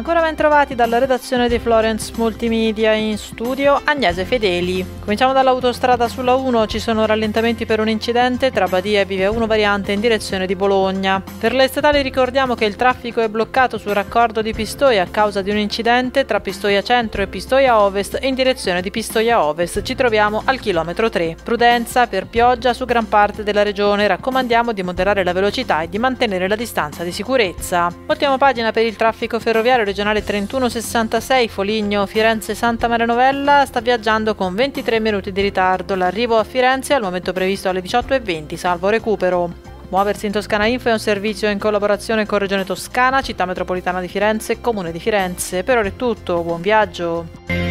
Ancora ben trovati dalla redazione di Florence Multimedia, in studio Agnese Fedeli. Cominciamo dall'autostrada sulla 1, ci sono rallentamenti per un incidente tra Badia e Bivia 1 variante in direzione di Bologna. Per le statali ricordiamo che il traffico è bloccato sul raccordo di Pistoia a causa di un incidente tra Pistoia Centro e Pistoia Ovest in direzione di Pistoia Ovest. Ci troviamo al chilometro 3. Prudenza per pioggia su gran parte della regione, raccomandiamo di moderare la velocità e di mantenere la distanza di sicurezza. Ultima pagina per il traffico ferroviario. Regionale 3166 Foligno Firenze Santa Maria Novella sta viaggiando con 23 minuti di ritardo. L'arrivo a Firenze al momento previsto alle 18:20, salvo recupero. Muoversi in Toscana Info è un servizio in collaborazione con Regione Toscana, Città Metropolitana di Firenze e Comune di Firenze. Per ora è tutto, buon viaggio!